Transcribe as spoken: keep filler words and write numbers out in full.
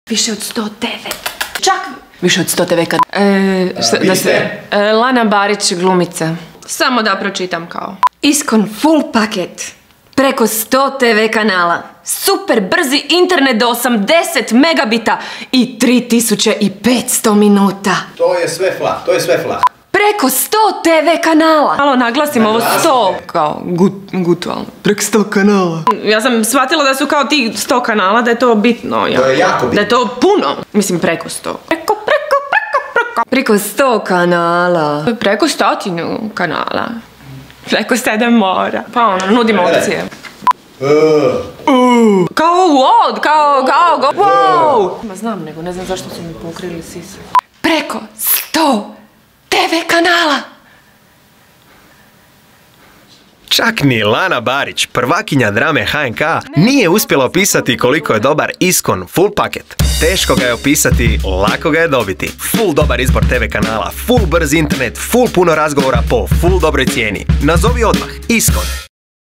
Više od sto te ve. Čak više od sto te ve kad... E, šta, da se... E, Lana Barić, glumica. Samo da pročitam kao. Iskon full paket. Preko sto te ve kanala. Super brzi internet do osamdeset megabita i tri tisuće petsto minuta. To je sve flah, to je sve flah. Preko sto te ve kanala. Malo naglasim ovo sto. Kao gut, gutualno. Preko sto kanala. Ja sam shvatila da su kao ti sto kanala, da je to bitno. Ja. To je jako bitno. Da je to puno. Mislim preko sto. Preko, preko, preko, preko. Preko sto kanala. Preko stotinu kanala. Preko sedam mora. Pa ono, nudim opcije. Uh. Kao wow, kao, kao, wow. Ma znam nego, ne znam zašto su mi pokrili sise. Preko sto te ve kanala. Čak ni Lana Barić, prvakinja drame ha en ka, nije uspjela opisati koliko je dobar Iskon full paket. Teško ga je opisati, lako ga je dobiti. Full dobar izbor te ve kanala, full brz internet, full puno razgovora po full dobroj cijeni. Nazovi odmah Iskon.